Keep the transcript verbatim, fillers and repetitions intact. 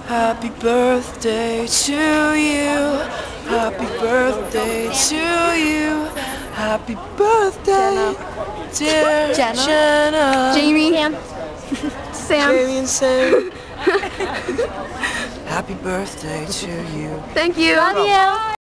Happy birthday to you. Happy birthday to you. Happy birthday, dear Jenna. Jenna. Jamie. Sam. Jamie and Sam. Happy birthday to you. Thank you. Love you.